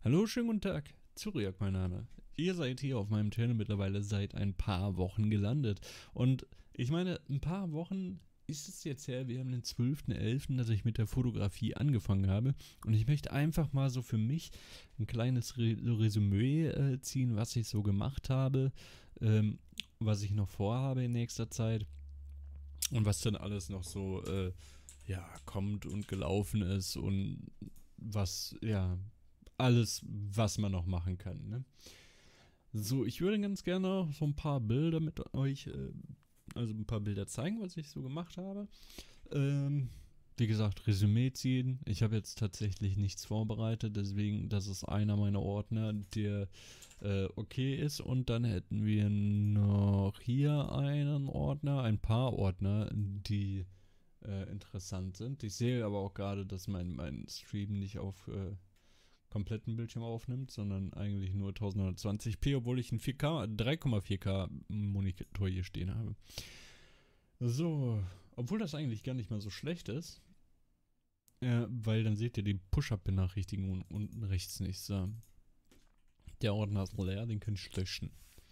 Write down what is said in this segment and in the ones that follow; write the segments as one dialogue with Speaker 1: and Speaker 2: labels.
Speaker 1: Hallo, schönen guten Tag. Zuriak, mein Name. Ihr seid hier auf meinem Channel mittlerweile seit ein paar Wochen gelandet. Und ich meine, ein paar Wochen ist es jetzt her, wir haben den 12.11., dass ich mit der Fotografie angefangen habe. Und ich möchte einfach mal so für mich ein kleines Resümee ziehen, was ich so gemacht habe, was ich noch vorhabe in nächster Zeit und was dann alles noch so, ja, kommt und gelaufen ist und was, ja, alles, was man noch machen kann, ne? So, ich würde ganz gerne so ein paar Bilder mit euch, also ein paar Bilder zeigen, was ich so gemacht habe. Ähm, Wie gesagt, Resümee ziehen. Ich habe jetzt tatsächlich nichts vorbereitet, deswegen, das ist einer meiner Ordner, der okay ist. Und dann hätten wir noch hier einen Ordner, ein paar Ordner, die interessant sind. Ich sehe aber auch gerade, dass mein Stream nicht auf kompletten Bildschirm aufnimmt, sondern eigentlich nur 1920p, obwohl ich einen 4K, 3,4K Monitor hier stehen habe. So, obwohl das eigentlich gar nicht mal so schlecht ist, weil dann seht ihr die Push-Up-Benachrichtigungen unten rechts nicht. So. Der Ordner ist leer, den könnt ihr löschen.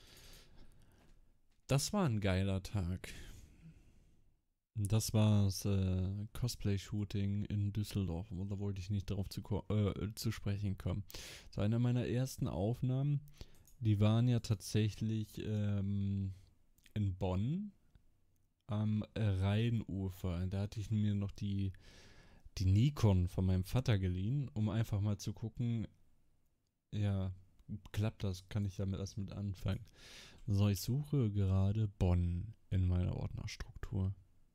Speaker 1: Das war ein geiler Tag. Das war das Cosplay-Shooting in Düsseldorf. Da wollte ich nicht darauf zu sprechen kommen. So, eine meiner ersten Aufnahmen, die waren ja tatsächlich in Bonn am Rheinufer. Da hatte ich mir noch die Nikon von meinem Vater geliehen, um einfach mal zu gucken, ja, klappt das? Kann ich damit was mit anfangen? So, ich suche gerade Bonn in meiner Ordnerstruktur.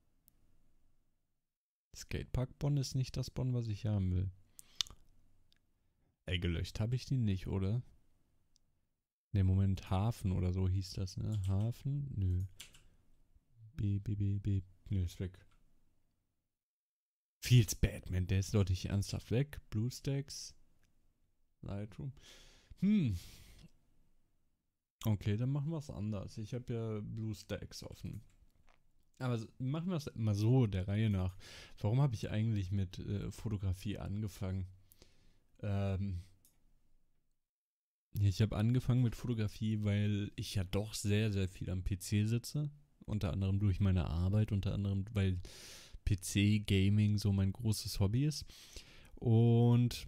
Speaker 1: Skatepark Bonn ist nicht das Bonn, was ich haben will. Ey, gelöscht habe ich die nicht, oder? Ne, Moment, Hafen oder so hieß das, ne? Hafen? Nö. B. Nö, ist weg. Fields Batman, der ist doch nicht ernsthaft weg. BlueStacks. Lightroom. Okay, dann machen wir es anders. Ich habe ja BlueStacks offen. Aber machen wir es mal so, der Reihe nach. Warum habe ich eigentlich mit Fotografie angefangen? Ich habe angefangen mit Fotografie, weil ich ja doch sehr, sehr viel am PC sitze. Unter anderem durch meine Arbeit, unter anderem, weil PC-Gaming so mein großes Hobby ist. Und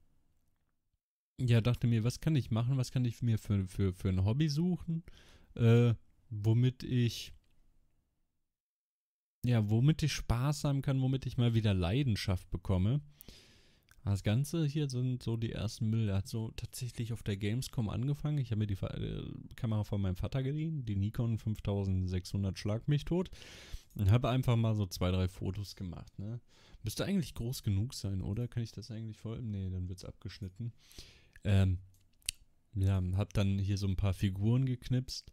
Speaker 1: ja, dachte mir, was kann ich machen? Was kann ich mir für ein Hobby suchen? Womit ich womit ich Spaß haben kann, womit ich mal wieder Leidenschaft bekomme. Das Ganze hier sind so die ersten Bilder. Hat so tatsächlich auf der Gamescom angefangen. Ich habe mir die Kamera von meinem Vater geliehen, die Nikon 5600 Schlag mich tot. Und habe einfach mal so 2, 3 Fotos gemacht, ne? Müsste eigentlich groß genug sein, oder? Kann ich das eigentlich voll? Nee, dann wird's abgeschnitten. Ja, hab dann hier so ein paar Figuren geknipst.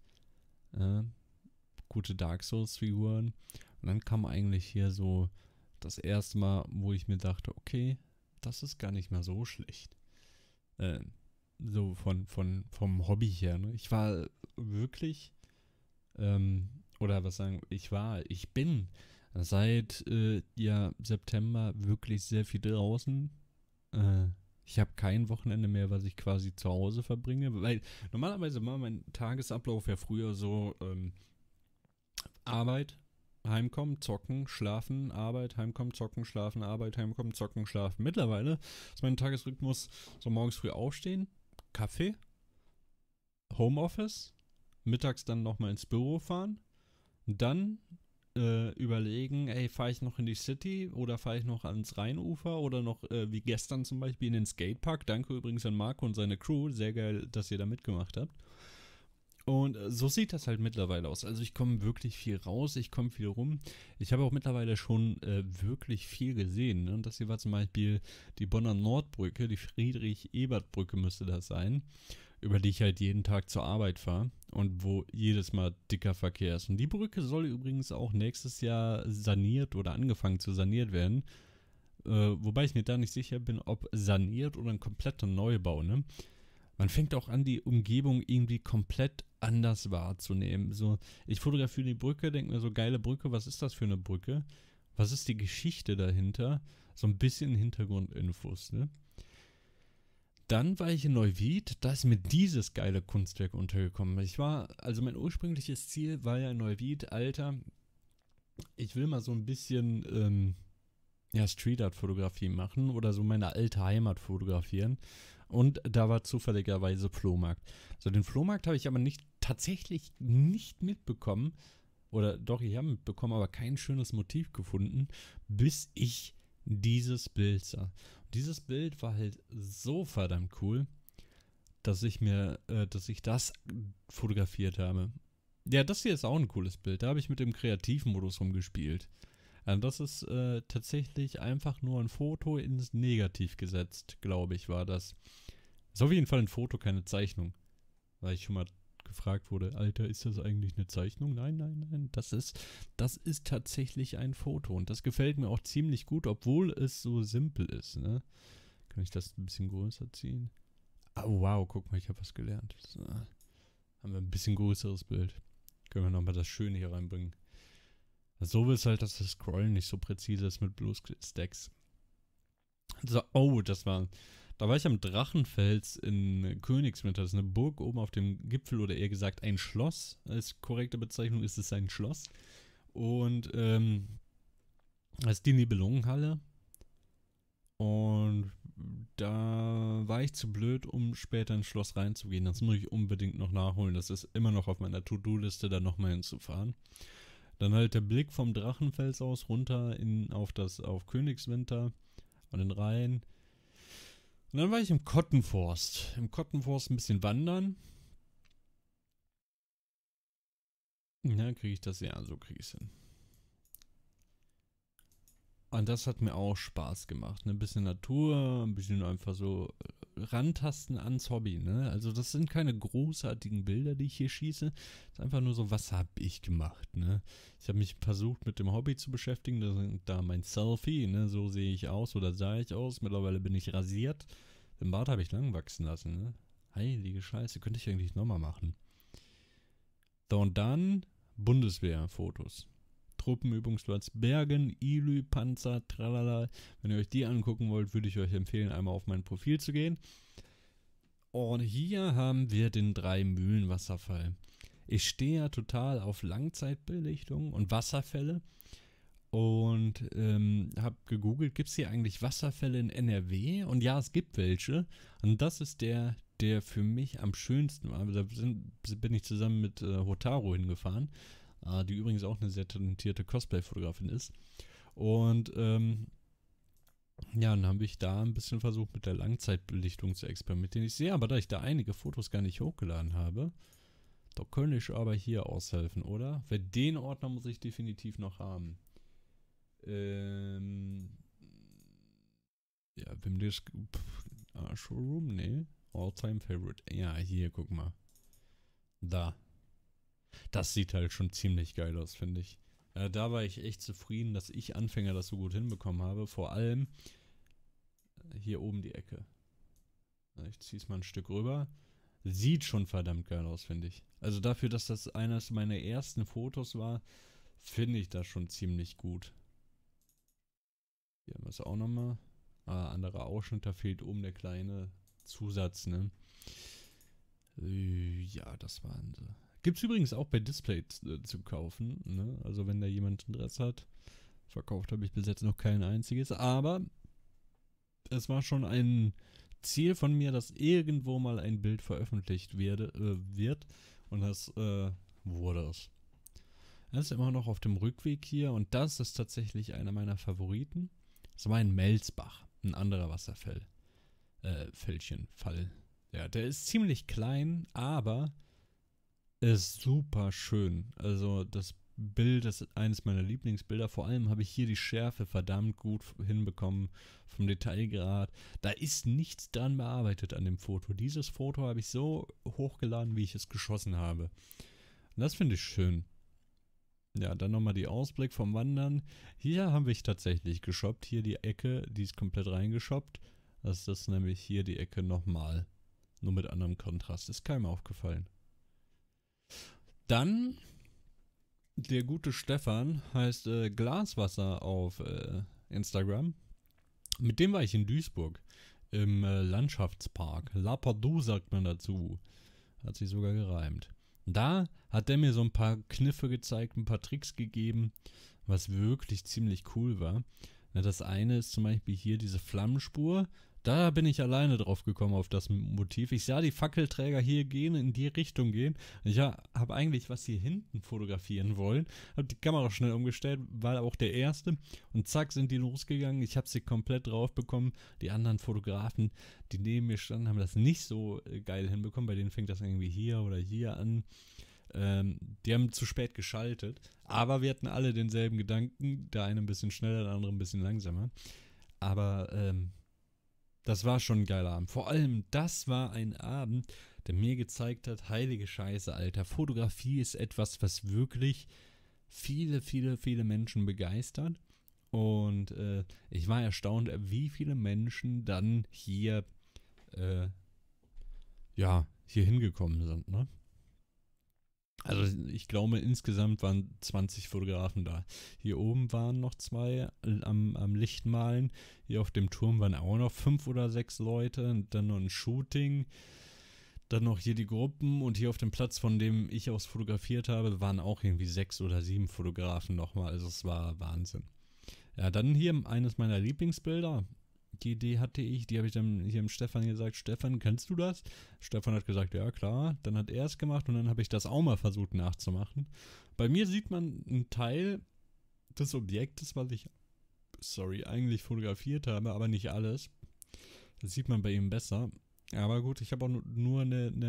Speaker 1: Gute Dark Souls Figuren. Und dann kam eigentlich hier so das erste Mal, wo ich mir dachte, okay, das ist gar nicht mehr so schlecht. So vom Hobby her. Ne? Ich war wirklich, oder was sagen, ich bin seit September wirklich sehr viel draußen. Ich habe kein Wochenende mehr, was ich quasi zu Hause verbringe, weil normalerweise war mein Tagesablauf ja früher so, Arbeit, heimkommen, zocken, schlafen, Arbeit, heimkommen, zocken, schlafen, Arbeit, heimkommen, zocken, schlafen. Mittlerweile ist mein Tagesrhythmus so morgens früh aufstehen, Kaffee, Homeoffice, mittags dann nochmal ins Büro fahren, dann überlegen, ey, fahre ich noch in die City oder fahre ich noch ans Rheinufer oder noch wie gestern zum Beispiel in den Skatepark. Danke übrigens an Marco und seine Crew, sehr geil, dass ihr da mitgemacht habt. Und so sieht das halt mittlerweile aus. Also ich komme wirklich viel raus, ich komme viel rum. Ich habe auch mittlerweile schon wirklich viel gesehen. Ne? Und das hier war zum Beispiel die Bonner Nordbrücke, die Friedrich-Ebert-Brücke müsste das sein, über die ich halt jeden Tag zur Arbeit fahre und wo jedes Mal dicker Verkehr ist. Und die Brücke soll übrigens auch nächstes Jahr saniert oder angefangen zu saniert werden. Wobei ich mir da nicht sicher bin, ob saniert oder ein kompletter Neubau. Ne? Man fängt auch an, die Umgebung irgendwie komplett anders wahrzunehmen. So, ich fotografiere die Brücke, denke mir so, geile Brücke, was ist das für eine Brücke? Was ist die Geschichte dahinter? So ein bisschen Hintergrundinfos, ne? Dann war ich in Neuwied, da ist mir dieses geile Kunstwerk untergekommen. Also mein ursprüngliches Ziel war ja in Neuwied, Alter, ich will mal so ein bisschen, ja, Street Art Fotografie machen oder so meine alte Heimat fotografieren. Und da war zufälligerweise Flohmarkt. So, den Flohmarkt habe ich aber tatsächlich nicht mitbekommen. Oder doch, ich habe mitbekommen, aber kein schönes Motiv gefunden, bis ich dieses Bild sah. Dieses Bild war halt so verdammt cool, dass ich das fotografiert habe. Ja, das hier ist auch ein cooles Bild. Da habe ich mit dem Kreativmodus rumgespielt. Also das ist tatsächlich einfach nur ein Foto ins Negativ gesetzt, glaube ich, war das. Ist auf jeden Fall ein Foto, keine Zeichnung. Weil ich schon mal gefragt wurde, Alter, ist das eigentlich eine Zeichnung? Nein, nein, nein. Das ist tatsächlich ein Foto. Und das gefällt mir auch ziemlich gut, obwohl es so simpel ist. Ne? Kann ich das ein bisschen größer ziehen? Oh, wow, guck mal, ich habe was gelernt. So, haben wir ein bisschen größeres Bild. Können wir nochmal das Schöne hier reinbringen. So ist halt, dass das Scrollen nicht so präzise ist mit Blue Stacks. So, oh, da war ich am Drachenfels in Königswinter. Das ist eine Burg oben auf dem Gipfel oder eher gesagt ein Schloss. Als korrekte Bezeichnung ist es ein Schloss. Und das ist die Nibelungenhalle. Und da war ich zu blöd, um später ins Schloss reinzugehen. Das muss ich unbedingt noch nachholen. Das ist immer noch auf meiner To-Do-Liste, da nochmal hinzufahren. Dann halt der Blick vom Drachenfels aus runter auf Königswinter und den Rhein. Und dann war ich im Kottenforst. Im Kottenforst ein bisschen wandern. Ja, kriege ich das? Ja, so kriege ich es hin. Und das hat mir auch Spaß gemacht. Ne? Ein bisschen Natur, ein bisschen einfach so rantasten ans Hobby. Ne? Also das sind keine großartigen Bilder, die ich hier schieße. Das ist einfach nur so, was habe ich gemacht. Ne? Ich habe mich versucht, mit dem Hobby zu beschäftigen. Das ist da mein Selfie. Ne? So sehe ich aus oder sah ich aus. Mittlerweile bin ich rasiert. Den Bart habe ich lang wachsen lassen. Ne? Heilige Scheiße, könnte ich eigentlich nochmal machen. So, und dann Bundeswehrfotos. Truppenübungsplatz Bergen, Ilü, Panzer, tralala. Wenn ihr euch die angucken wollt, würde ich euch empfehlen, einmal auf mein Profil zu gehen. Und hier haben wir den Drei-Mühlen-Wasserfall. Ich stehe ja total auf Langzeitbelichtung und Wasserfälle und habe gegoogelt, gibt es hier eigentlich Wasserfälle in NRW? Und ja, es gibt welche. Und das ist der für mich am schönsten war. Da bin ich zusammen mit Hotaru hingefahren, die übrigens auch eine sehr talentierte Cosplay-Fotografin ist. Und ja, dann habe ich da ein bisschen versucht, mit der Langzeitbelichtung zu experimentieren. Ich sehe aber, da ich da einige Fotos gar nicht hochgeladen habe, da könnte ich aber hier aushelfen, oder? Weil den Ordner muss ich definitiv noch haben. Ja, Wimdisk Showroom, nee. All-Time Favorite. Ja, hier, guck mal. Da. Das sieht halt schon ziemlich geil aus, finde ich. Da war ich echt zufrieden, dass ich Anfänger das so gut hinbekommen habe. Vor allem hier oben die Ecke. Ich ziehe es mal ein Stück rüber. Sieht schon verdammt geil aus, finde ich. Also dafür, dass das eines meiner ersten Fotos war, finde ich das schon ziemlich gut. Hier haben wir es auch nochmal. Anderer Ausschnitt, da fehlt oben der kleine Zusatz, ne? Ja, das waren sie. Gibt es übrigens auch bei Display zu kaufen, ne? Also wenn da jemand Interesse hat. Verkauft habe ich bis jetzt noch kein einziges, aber es war schon ein Ziel von mir, dass irgendwo mal ein Bild veröffentlicht wird und das wurde es. Das ist immer noch auf dem Rückweg hier und das ist tatsächlich einer meiner Favoriten. Das war ein Melsbach, ein anderer Wasserfall. Fall. Ja, der ist ziemlich klein, aber ist super schön. Also das Bild ist eines meiner Lieblingsbilder. Vor allem habe ich hier die Schärfe verdammt gut hinbekommen vom Detailgrad. Da ist nichts dran bearbeitet an dem Foto. Dieses Foto habe ich so hochgeladen, wie ich es geschossen habe. Und das finde ich schön. Ja, dann nochmal die Ausblick vom Wandern. Hier habe ich tatsächlich geshoppt. Hier die Ecke, die ist komplett reingeshoppt. Das ist nämlich hier die Ecke nochmal. Nur mit anderem Kontrast. Ist keinem aufgefallen. Dann, der gute Stefan heißt Glaswasser auf Instagram. Mit dem war ich in Duisburg. im Landschaftspark. Lapadu sagt man dazu. Hat sich sogar gereimt. Da hat der mir so ein paar Kniffe gezeigt, ein paar Tricks gegeben, was wirklich ziemlich cool war. Na, das eine ist zum Beispiel hier diese Flammenspur. Da bin ich alleine drauf gekommen auf das Motiv. Ich sah die Fackelträger hier gehen, in die Richtung gehen. Ich habe eigentlich was hier hinten fotografieren wollen. Habe die Kamera schnell umgestellt, war auch der erste. Und zack sind die losgegangen. Ich habe sie komplett drauf bekommen. Die anderen Fotografen, die neben mir standen, haben das nicht so geil hinbekommen. Bei denen fängt das irgendwie hier oder hier an. Die haben zu spät geschaltet. Aber wir hatten alle denselben Gedanken. Der eine ein bisschen schneller, der andere ein bisschen langsamer. Aber das war schon ein geiler Abend. Vor allem, das war ein Abend, der mir gezeigt hat, heilige Scheiße, Alter. Fotografie ist etwas, was wirklich viele, viele, viele Menschen begeistert. Und ich war erstaunt, wie viele Menschen dann hier, hier hingekommen sind, ne? Also ich glaube, insgesamt waren 20 Fotografen da. Hier oben waren noch zwei am Lichtmalen. Hier auf dem Turm waren auch noch 5 oder 6 Leute. Und dann noch ein Shooting. Dann noch hier die Gruppen. Und hier auf dem Platz, von dem ich aus fotografiert habe, waren auch irgendwie 6 oder 7 Fotografen nochmal. Also es war Wahnsinn. Ja, dann hier eines meiner Lieblingsbilder. Die Idee hatte ich, die habe ich dann hier dem Stefan gesagt, Stefan, kennst du das? Stefan hat gesagt, ja klar. Dann hat er es gemacht und dann habe ich das auch mal versucht nachzumachen. Bei mir sieht man einen Teil des Objektes, was ich, eigentlich fotografiert habe, aber nicht alles. Das sieht man bei ihm besser. Aber gut, ich habe auch nur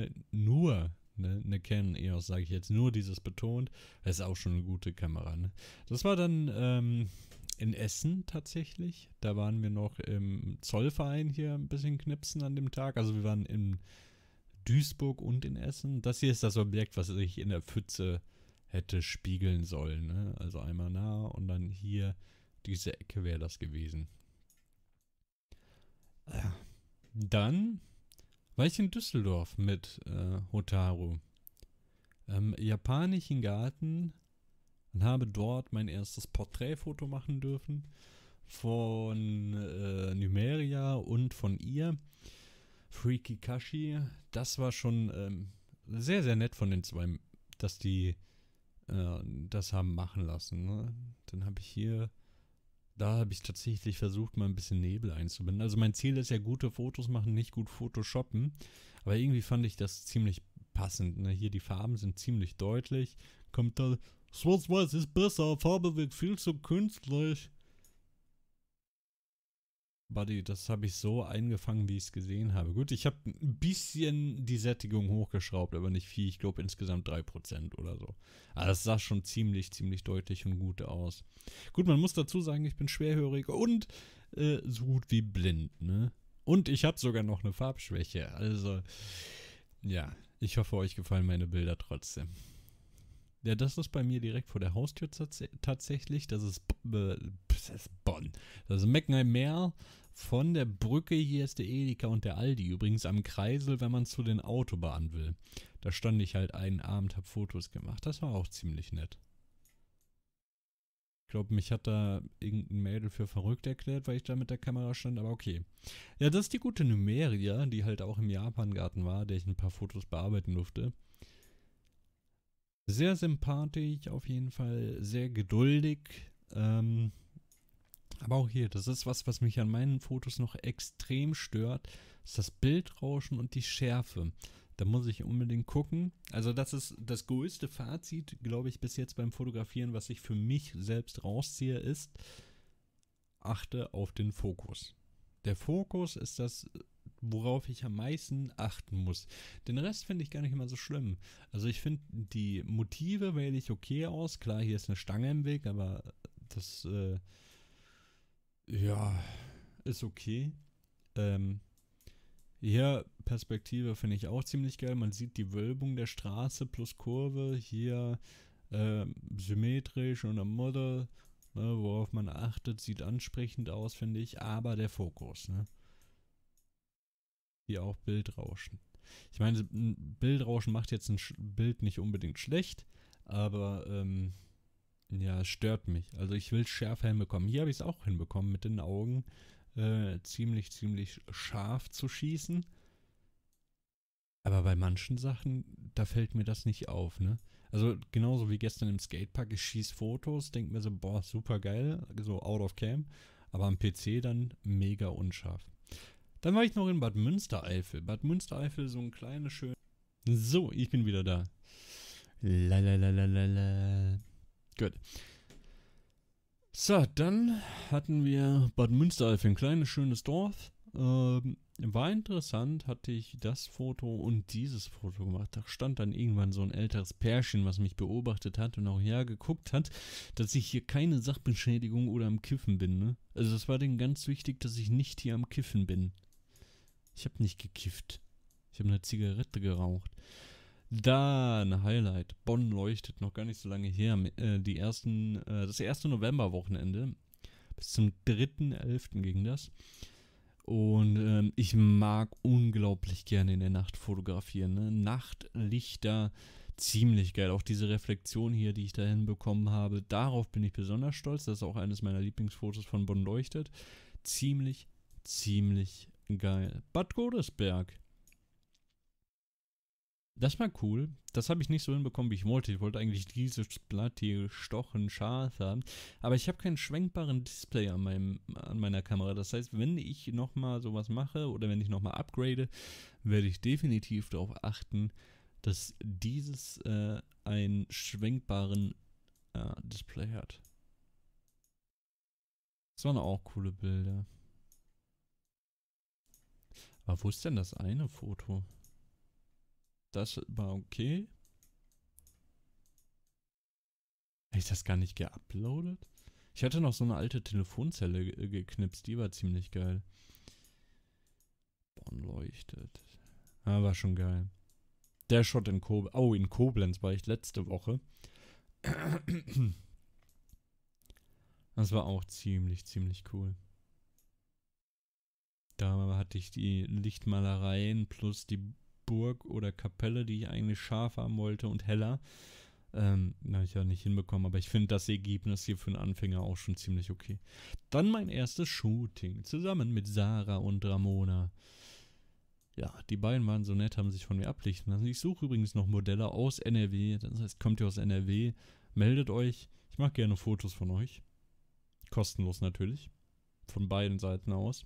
Speaker 1: eine Canon EOS, sage ich jetzt, nur dieses betont. Das ist auch schon eine gute Kamera, ne? Das war dann, in Essen tatsächlich. Da waren wir noch im Zollverein hier ein bisschen knipsen an dem Tag. Also wir waren in Duisburg und in Essen. Das hier ist das Objekt, was sich in der Pfütze hätte spiegeln sollen. Ne? Also einmal nah und dann hier diese Ecke wäre das gewesen. Ja. Dann war ich in Düsseldorf mit Hotaru. Japanischen Garten und habe dort mein erstes Porträtfoto machen dürfen von Numeria und von ihr, Freaky Kashi. Das war schon sehr, sehr nett von den zwei, dass die das haben machen lassen. Ne? Dann habe ich da habe ich tatsächlich versucht, mal ein bisschen Nebel einzubinden. Also mein Ziel ist ja, gute Fotos machen, nicht gut Photoshoppen. Aber irgendwie fand ich das ziemlich passend. Ne? Hier die Farben sind ziemlich deutlich. Kommt da, Schwarz-Weiß ist besser, Farbe wird viel zu künstlich. Buddy, das habe ich so eingefangen, wie ich es gesehen habe. Gut, ich habe ein bisschen die Sättigung hochgeschraubt, aber nicht viel. Ich glaube insgesamt 3% oder so. Aber das sah schon ziemlich, ziemlich deutlich und gut aus. Gut, man muss dazu sagen, ich bin schwerhörig und so gut wie blind, ne? Und ich habe sogar noch eine Farbschwäche. Also, ja, ich hoffe, euch gefallen meine Bilder trotzdem. Ja, das ist bei mir direkt vor der Haustür tatsächlich. Das ist Bonn. Das ist Meckenheim-Meer. Von der Brücke hier ist der Edeka und der Aldi. Übrigens am Kreisel, wenn man zu den Autobahnen will. Da stand ich halt einen Abend, hab Fotos gemacht. Das war auch ziemlich nett. Ich glaube, mich hat da irgendein Mädel für verrückt erklärt, weil ich da mit der Kamera stand, aber okay. Ja, das ist die gute Numeria, die halt auch im Japan-Garten war, der ich ein paar Fotos bearbeiten durfte. Sehr sympathisch auf jeden Fall, sehr geduldig. Aber auch hier, das ist was mich an meinen Fotos noch extrem stört, ist das Bildrauschen und die Schärfe. Da muss ich unbedingt gucken. Also das ist das größte Fazit, glaube ich, bis jetzt beim Fotografieren, was ich für mich selbst rausziehe, ist, achte auf den Fokus. Der Fokus ist das, worauf ich am meisten achten muss. Den Rest finde ich gar nicht immer so schlimm. Also ich finde, die Motive wähle ich okay aus. Klar, hier ist eine Stange im Weg, aber das, ja, ist okay. Hier Perspektive finde ich auch ziemlich geil. Man sieht die Wölbung der Straße plus Kurve. Hier symmetrisch und am Model, ne, worauf man achtet, sieht ansprechend aus, finde ich. Aber der Fokus, ne? Hier auch Bildrauschen. Ich meine, Bildrauschen macht jetzt ein Bild nicht unbedingt schlecht, aber ja, es stört mich. Also ich will es schärfer hinbekommen. Hier habe ich es auch hinbekommen mit den Augen. ziemlich scharf zu schießen. Aber bei manchen Sachen, da fällt mir das nicht auf, ne? Also genauso wie gestern im Skatepark, ich schieße Fotos, denke mir so, boah, super geil, so out of cam. Aber am PC dann mega unscharf. Dann war ich noch in Bad Münstereifel. Bad Münstereifel, so ein kleines, schön. So, ich bin wieder da. Lalalala. Gut. So, dann hatten wir Bad Münstereifel, ein kleines, schönes Dorf. War interessant, hatte ich das Foto und dieses Foto gemacht. Da stand dann irgendwann so ein älteres Pärchen, was mich beobachtet hat und auch geguckt hat, dass ich hier keine Sachbeschädigung oder am Kiffen bin. Ne? Also es war denen ganz wichtig, dass ich nicht hier am Kiffen bin. Ich habe nicht gekifft. Ich habe eine Zigarette geraucht. Dann Highlight. Bonn leuchtet, noch gar nicht so lange her. Das erste Novemberwochenende. Bis zum 3.11. ging das. Und ich mag unglaublich gerne in der Nacht fotografieren. Ne? Nachtlichter, ziemlich geil. Auch diese Reflexion hier, die ich da hinbekommen habe, darauf bin ich besonders stolz. Das ist auch eines meiner Lieblingsfotos von Bonn leuchtet. Ziemlich geil. Bad Godesberg. Das war cool. Das habe ich nicht so hinbekommen, wie ich wollte. Ich wollte eigentlich dieses Blatt hier gestochen scharf haben. Aber ich habe keinen schwenkbaren Display an meiner Kamera. Das heißt, wenn ich nochmal sowas mache oder wenn ich nochmal upgrade, werde ich definitiv darauf achten, dass dieses einen schwenkbaren Display hat. Das waren auch coole Bilder. Aber wo ist denn das eine Foto? Das war okay. Habe ich das gar nicht geuploadet? Ich hatte noch so eine alte Telefonzelle geknipst, die war ziemlich geil. Bonn leuchtet. Ah, war schon geil. Der Shot in Koblenz. Oh, in Koblenz war ich letzte Woche. Das war auch ziemlich cool. Da hatte ich die Lichtmalereien plus die Burg oder Kapelle, die ich eigentlich scharf haben wollte und heller. Habe ich ja nicht hinbekommen, aber ich finde das Ergebnis hier für einen Anfänger auch schon ziemlich okay. Dann mein erstes Shooting, zusammen mit Sarah und Ramona. Ja, die beiden waren so nett, haben sich von mir ablichten lassen. Ich suche übrigens noch Modelle aus NRW, das heißt, kommt ihr aus NRW, meldet euch. Ich mache gerne Fotos von euch. Kostenlos natürlich. Von beiden Seiten aus.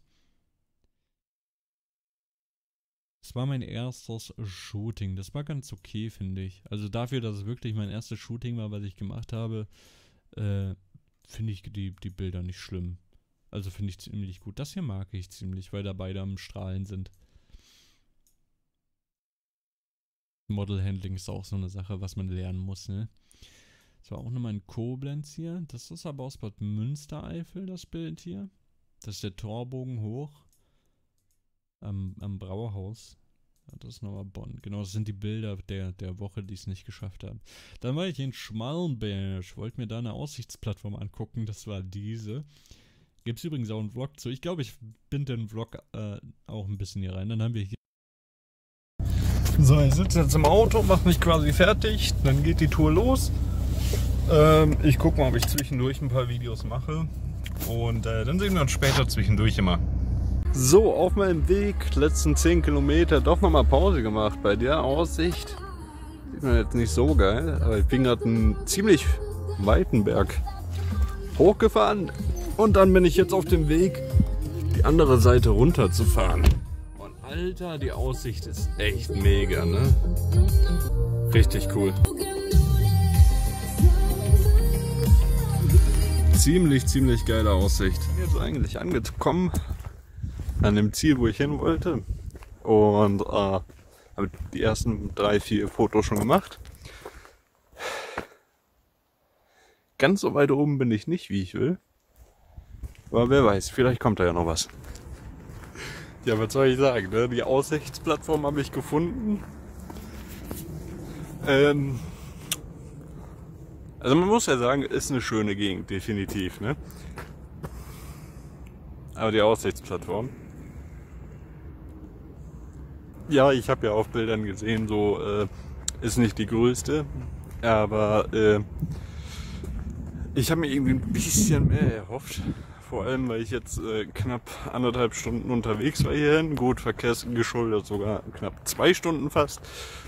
Speaker 1: Das war mein erstes Shooting. Das war ganz okay, finde ich. Also dafür, dass es wirklich mein erstes Shooting war, was ich gemacht habe, finde ich die Bilder nicht schlimm. Also finde ich ziemlich gut. Das hier mag ich ziemlich, weil da beide am Strahlen sind. Model Handling ist auch so eine Sache, was man lernen muss, ne? Das war auch nochmal in Koblenz hier. Das ist aber aus Bad Münstereifel, das Bild hier. Das ist der Torbogen hoch. Am Brauhaus. Ja, das ist nochmal Bonn. Genau, das sind die Bilder der Woche, die es nicht geschafft haben. Dann war ich in Schmallenberg. Wollte mir da eine Aussichtsplattform angucken. Das war diese. Gibt es übrigens auch einen Vlog zu. Ich glaube, ich binde den Vlog auch ein bisschen hier rein. Dann haben wir hier. So, ich sitze jetzt im Auto, mache mich quasi fertig. Dann geht die Tour los. Ich gucke mal, ob ich zwischendurch ein paar Videos mache. Und dann sehen wir uns später zwischendurch immer. So, auf meinem Weg, letzten 10 Kilometer, doch nochmal Pause gemacht. Bei der Aussicht sieht man jetzt nicht so geil, aber ich bin gerade einen ziemlich weiten Berg hochgefahren und dann bin ich jetzt auf dem Weg, die andere Seite runter zu fahren. Und Alter, die Aussicht ist echt mega, ne? Richtig cool. Ziemlich geile Aussicht. Jetzt eigentlich angekommen an dem Ziel, wo ich hin wollte, und habe die ersten 3-4 Fotos schon gemacht. Ganz so weit oben bin ich nicht, wie ich will, aber wer weiß, vielleicht kommt da ja noch was. Ja, was soll ich sagen, ne? Die Aussichtsplattform habe ich gefunden. Also man muss ja sagen, ist eine schöne Gegend, definitiv, ne? Aber die Aussichtsplattform, ja, ich habe ja auf Bildern gesehen, so ist nicht die größte, aber ich habe mir irgendwie ein bisschen mehr erhofft
Speaker 2: Vor allem, weil ich jetzt knapp 1,5 Stunden unterwegs war hierhin. Gut, verkehrsgeschuldet sogar knapp 2 Stunden fast.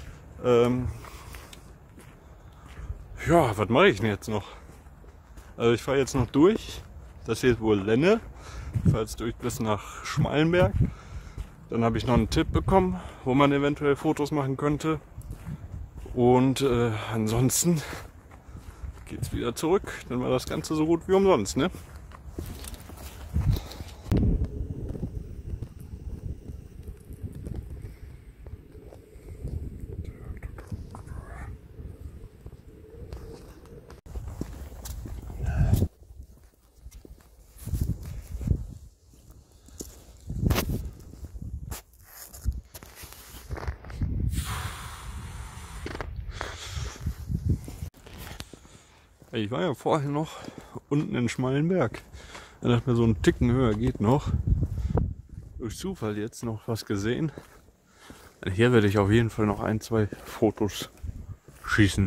Speaker 2: Ja, was mache ich denn jetzt noch? Also ich fahre jetzt noch durch. Das hier ist wohl Lenne. Ich fahre jetzt durch bis nach Schmalenberg. Dann habe ich noch einen Tipp bekommen, wo man eventuell Fotos machen könnte. Und ansonsten geht's wieder zurück. Dann war das Ganze so gut wie umsonst, ne? Ich war ja vorher noch unten in Schmalenberg. Ich dachte mir, so einen Ticken höher geht noch. Durch Zufall jetzt noch was gesehen. Hier werde ich auf jeden Fall noch 1, 2 Fotos schießen.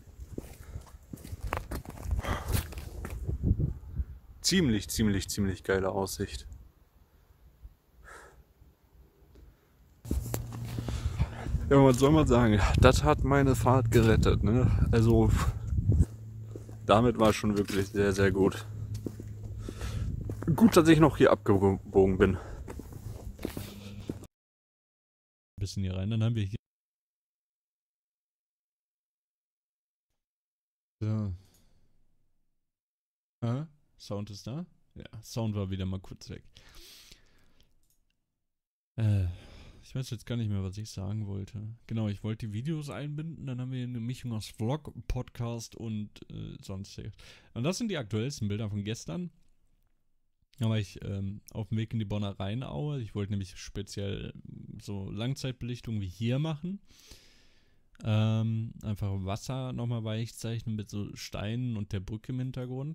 Speaker 2: Ziemlich geile Aussicht. Ja, was soll man sagen? Das hat meine Fahrt gerettet, ne? Also damit war es schon wirklich sehr, sehr gut. Gut, dass ich noch hier abgebogen bin.
Speaker 1: Ein bisschen hier rein, dann haben wir hier. So. Sound ist da? Ja, Sound war wieder mal kurz weg. Ich weiß jetzt gar nicht mehr, was ich sagen wollte. Genau, ich wollte die Videos einbinden, dann haben wir eine Mischung aus Vlog, Podcast und sonstiges. Und das sind die aktuellsten Bilder von gestern. Da war ich auf dem Weg in die Bonner Rheinaue. Ich wollte nämlich speziell so Langzeitbelichtung wie hier machen. Einfach Wasser nochmal weich zeichnen mit so Steinen und der Brücke im Hintergrund.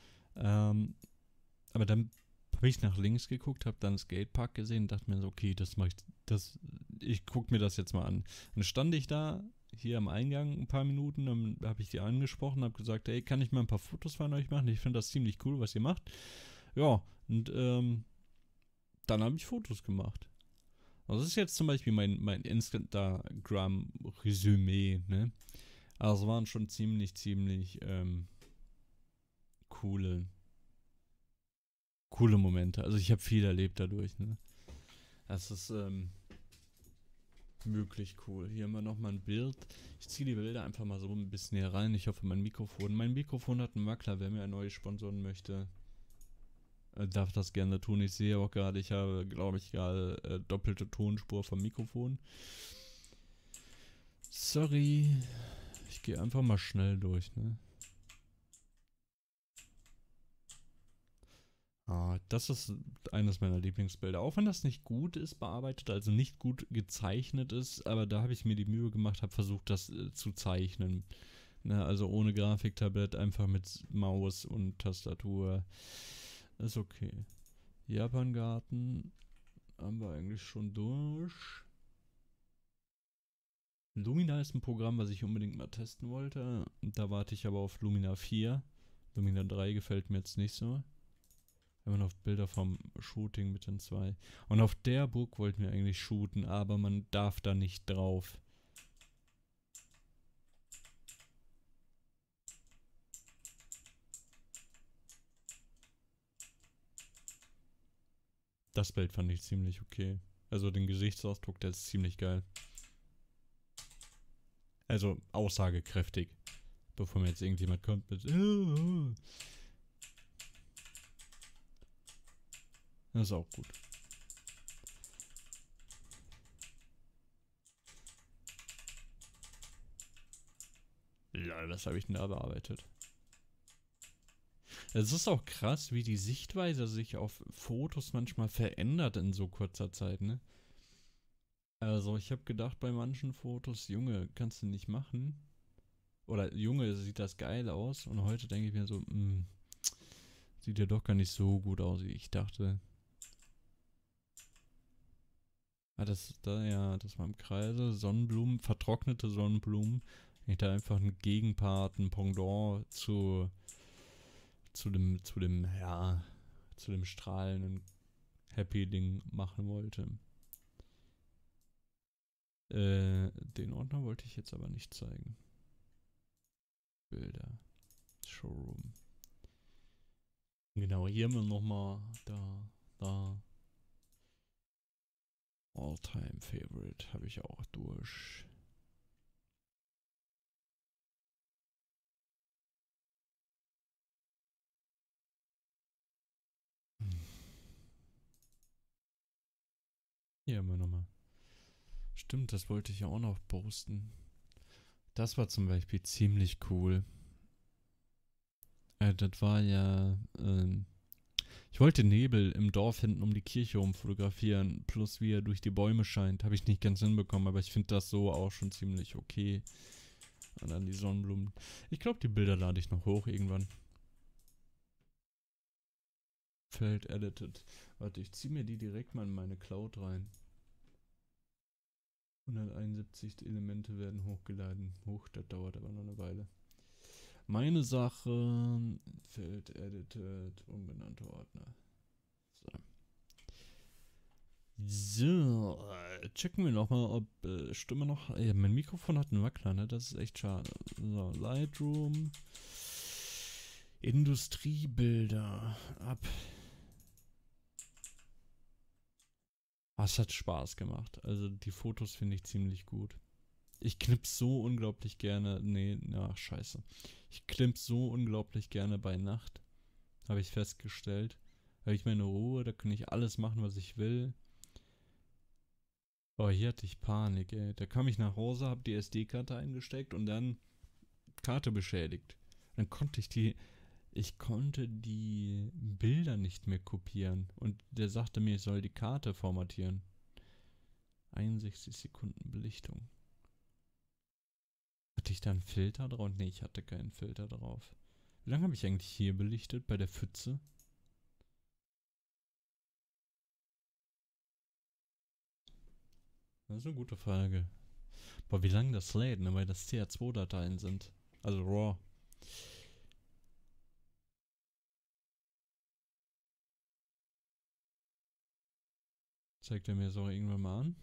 Speaker 1: Aber dann habe ich nach links geguckt, habe dann Skatepark gesehen und dachte mir so, okay, ich gucke mir das jetzt mal an. Dann stand ich da, hier am Eingang ein paar Minuten, dann habe ich die angesprochen, habe gesagt, ey, kann ich mal ein paar Fotos von euch machen? Ich finde das ziemlich cool, was ihr macht. Ja, und dann habe ich Fotos gemacht. Also das ist jetzt zum Beispiel mein Instagram-Resümee, ne? Also es waren schon ziemlich coole Momente. Also ich habe viel erlebt dadurch, ne? Das ist wirklich cool. Hier haben wir nochmal ein Bild. Ich ziehe die Bilder einfach mal so ein bisschen hier rein. Ich hoffe, mein Mikrofon hat einen Wackler. Wer mir ein neues sponsoren möchte, darf das gerne tun. Ich sehe auch gerade, ich habe, glaube ich, gerade doppelte Tonspur vom Mikrofon. Sorry. Ich gehe einfach mal schnell durch, ne? Das ist eines meiner Lieblingsbilder. Auch wenn das nicht gut ist bearbeitet, also nicht gut gezeichnet ist, aber da habe ich mir die Mühe gemacht, habe versucht, das zu zeichnen. Ne, also ohne Grafiktablett, einfach mit Maus und Tastatur. Ist okay. Japangarten haben wir eigentlich schon durch. Lumina ist ein Programm, was ich unbedingt mal testen wollte. Da warte ich aber auf Lumina 4. Lumina 3 gefällt mir jetzt nicht so. Wir haben noch Bilder vom Shooting mit den 2. Und auf der Burg wollten wir eigentlich shooten, aber man darf da nicht drauf. Das Bild fand ich ziemlich okay. Also den Gesichtsausdruck, der ist ziemlich geil. Also aussagekräftig. Bevor mir jetzt irgendjemand kommt mit... Das ist auch gut. Ja, was habe ich denn da bearbeitet? Es ist auch krass, wie die Sichtweise sich auf Fotos manchmal verändert in so kurzer Zeit, ne? Also ich habe gedacht bei manchen Fotos, Junge, kannst du nicht machen. Oder Junge, sieht das geil aus. Und heute denke ich mir so, sieht ja doch gar nicht so gut aus, wie ich dachte. Das war im Kreise. Sonnenblumen, vertrocknete Sonnenblumen. Ich da einfach einen Gegenpart, ein Pendant zu zu dem strahlenden Happy-Ding machen wollte. Den Ordner wollte ich jetzt aber nicht zeigen. Bilder. Showroom. Genau, hier haben wir nochmal da. All-Time Favorite habe ich auch durch. Hier haben wir nochmal. Stimmt, das wollte ich ja auch noch posten. Das war zum Beispiel ziemlich cool. Das war ja, ich wollte Nebel im Dorf hinten um die Kirche rum fotografieren, plus wie er durch die Bäume scheint. Habe ich nicht ganz hinbekommen, aber ich finde das so auch schon ziemlich okay. Und dann die Sonnenblumen. Ich glaube, die Bilder lade ich noch hoch irgendwann. Feld edited. Warte, ich ziehe mir die direkt mal in meine Cloud rein. 171 Elemente werden hochgeladen. Das dauert aber noch eine Weile. Meine Sache, Feld edited, unbenannte Ordner. So, checken wir nochmal, ob Stimme noch. Ja, mein Mikrofon hat einen Wackler, ne? Das ist echt schade. So, Lightroom. Industriebilder. Ab. Es hat Spaß gemacht. Also die Fotos finde ich ziemlich gut. Ich knips so unglaublich gerne. Nee, ach scheiße. Ich knips so unglaublich gerne bei Nacht. Habe ich festgestellt. Da habe ich meine Ruhe, da kann ich alles machen, was ich will. Oh, hier hatte ich Panik, ey. Da kam ich nach Hause, hab die SD-Karte eingesteckt und dann Karte beschädigt. Dann konnte ich konnte die Bilder nicht mehr kopieren. Und der sagte mir, ich soll die Karte formatieren. 61 Sekunden Belichtung. Hatte ich da einen Filter drauf? Nee, ich hatte keinen Filter drauf. Wie lange habe ich eigentlich hier belichtet? Bei der Pfütze? Das ist eine gute Frage. Boah, wie lange das lädt, ne? Weil das CH2-Dateien sind. Also RAW. Zeigt er mir das auch irgendwann mal an?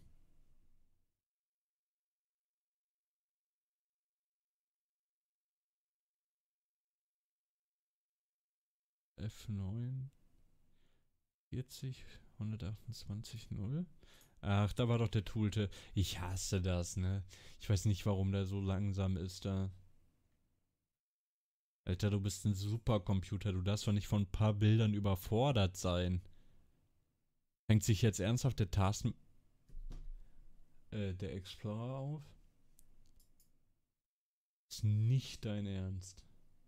Speaker 1: F9 40 128 0. Ach, da war doch der Toolte. Ich hasse das, ne? Ich weiß nicht, warum der so langsam ist da. Alter, du bist ein Supercomputer. Du darfst doch nicht von ein paar Bildern überfordert sein. Hängt sich jetzt ernsthaft der der Explorer auf? Ist nicht dein Ernst.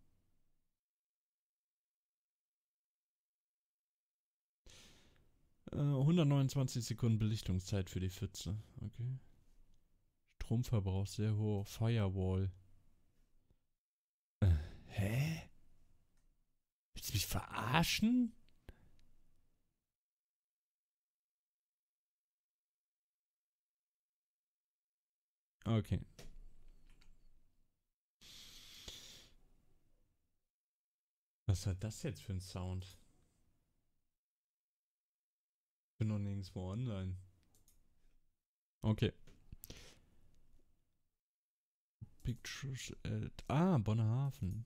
Speaker 1: Äh, 129 Sekunden Belichtungszeit für die Pfütze. Okay. Stromverbrauch sehr hoch. Firewall. Hä? Willst du mich verarschen? Okay. Was war das jetzt für ein Sound? Ich bin noch nirgendwo online. Okay. Pictures at. Ah, Bonnerhafen.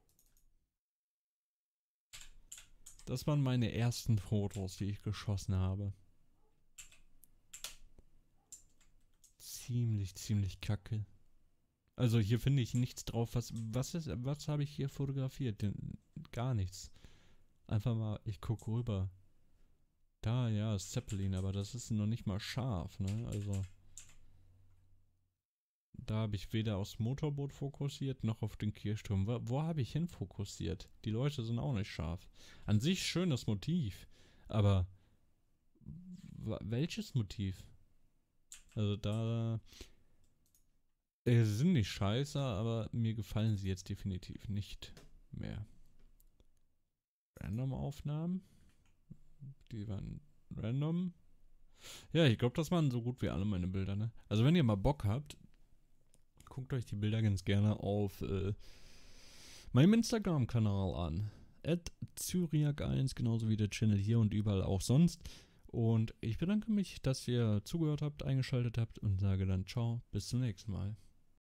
Speaker 1: Das waren meine ersten Fotos, die ich geschossen habe. Ziemlich kacke. Also hier finde ich nichts drauf. Was habe ich hier fotografiert? Gar nichts. Einfach mal, ich gucke rüber. Da, ja, ist Zeppelin, aber das ist noch nicht mal scharf, ne? Also. Da habe ich weder aufs Motorboot fokussiert, noch auf den Kirchturm. Wo habe ich hin fokussiert? Die Leute sind auch nicht scharf. An sich schönes Motiv, aber welches Motiv? Also da sie sind nicht scheiße, aber mir gefallen sie jetzt definitiv nicht mehr. Random-Aufnahmen? Die waren random. Ja, ich glaube, das waren so gut wie alle meine Bilder, ne? Also wenn ihr mal Bock habt, guckt euch die Bilder ganz gerne auf meinem Instagram-Kanal an. @Zyriak1, genauso wie der Channel hier und überall auch sonst. Und ich bedanke mich, dass ihr zugehört habt, eingeschaltet habt und sage dann ciao, bis zum nächsten Mal.